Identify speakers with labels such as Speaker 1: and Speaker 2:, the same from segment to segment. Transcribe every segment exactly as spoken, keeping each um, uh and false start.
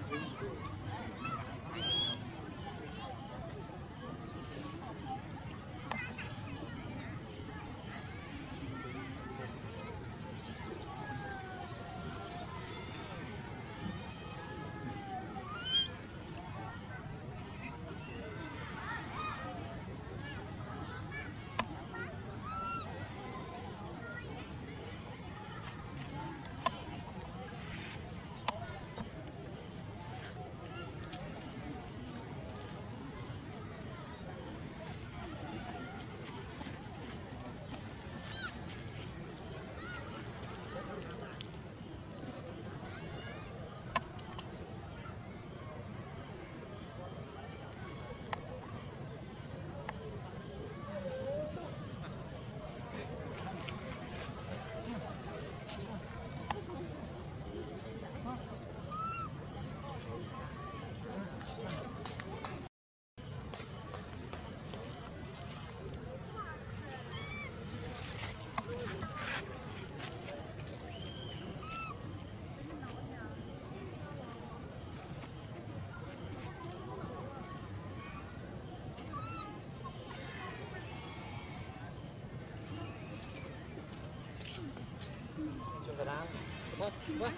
Speaker 1: Vâng, vâng.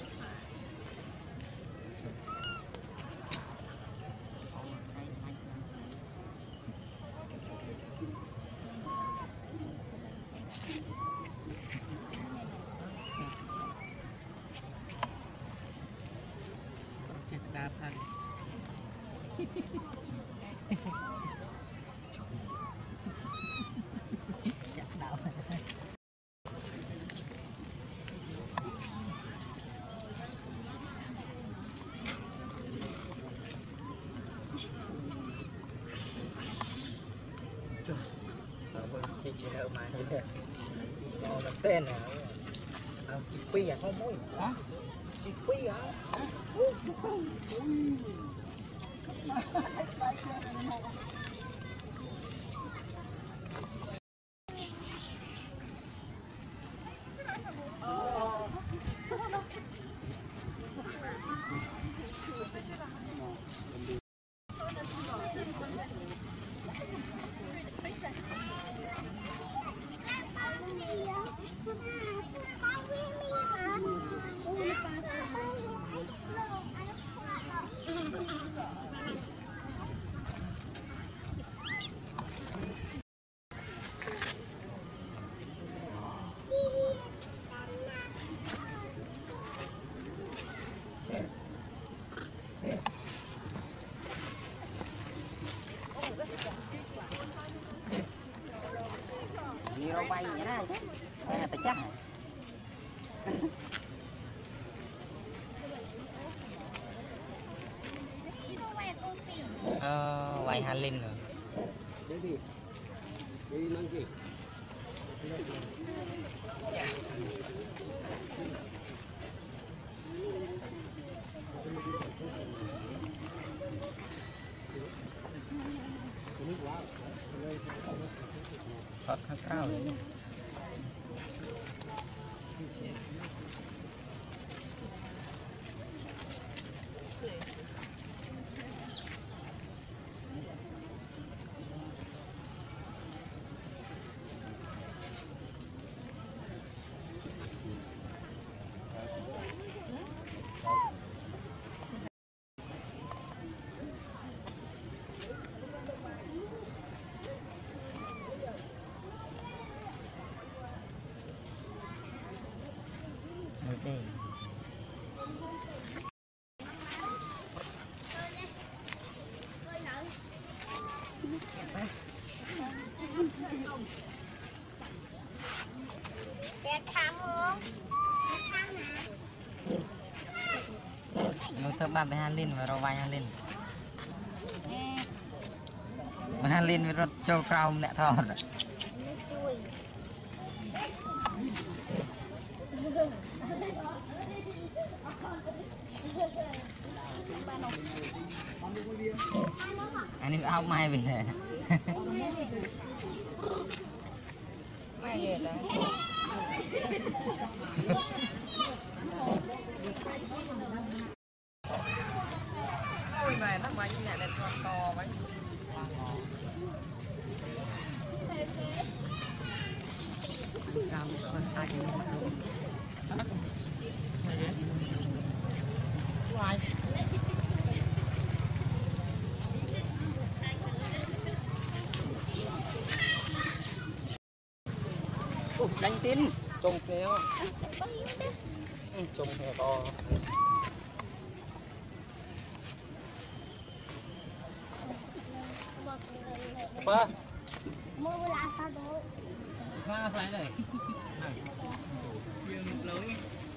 Speaker 1: Chết đa thân. Chắc đạo. Chị chị đâu mà như thế nó là tên nào à, pi à không mối hả chị pi hả nhiều bay vậy đó chứ à, ta chắc ờ vài hai linh rồi đi đi mang gì thoát khá cao rồi đây nó tập bàn với Halin và rau vai Halin mà Halin với rau châu cao nè thò rồi anh ấy áo mai về mai về đấy Ai đánh tin trồng theo trồng theo to apa
Speaker 2: mau lata tuh
Speaker 1: pha phải này lớn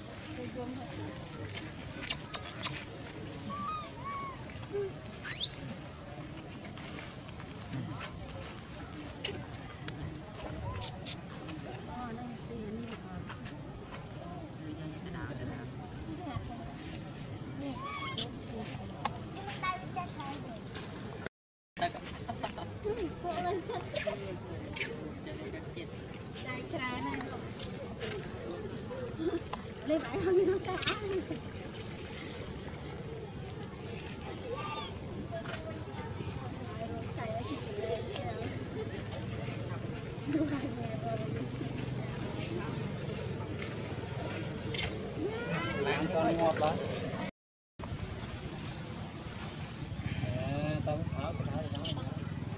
Speaker 2: lên phải hơn nó cái áo đi
Speaker 1: làm cho ngọt đó tao tháo cái tháo cái tháo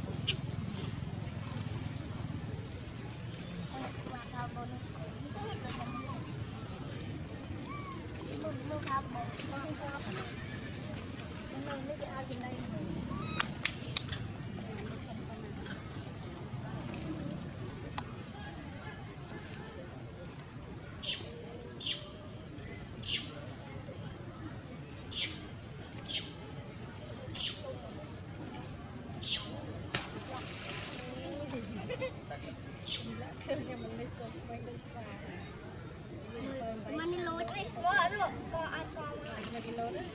Speaker 2: Mani lối đấy, có ở rồi, có ai có mà mani lối đấy.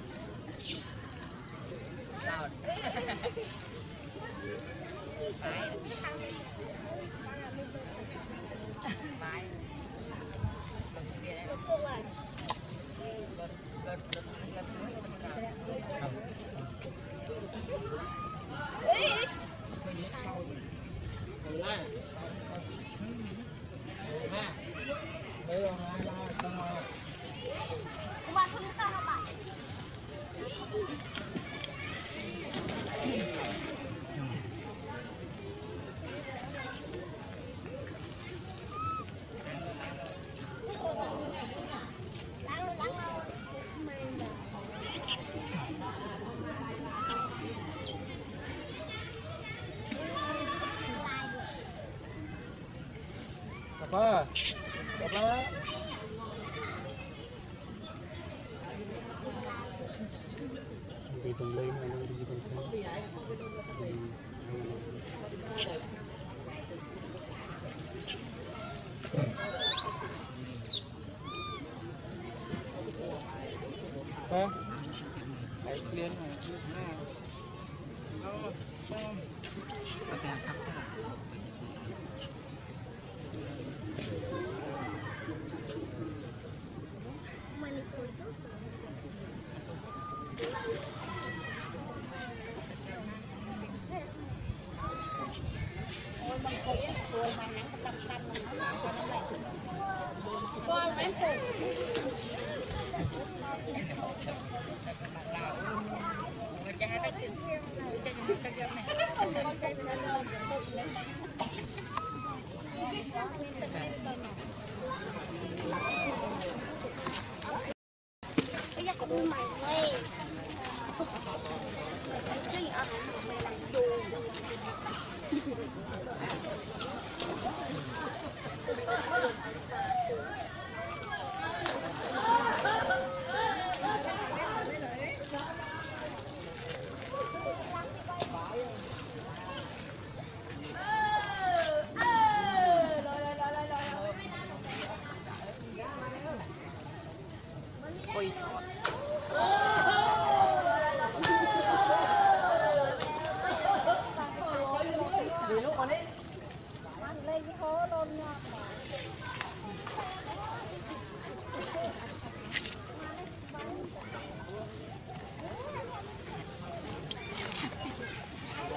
Speaker 2: apa apa đi từng lên này đi từng lên ha hãy lên này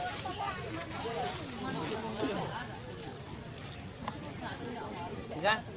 Speaker 2: ra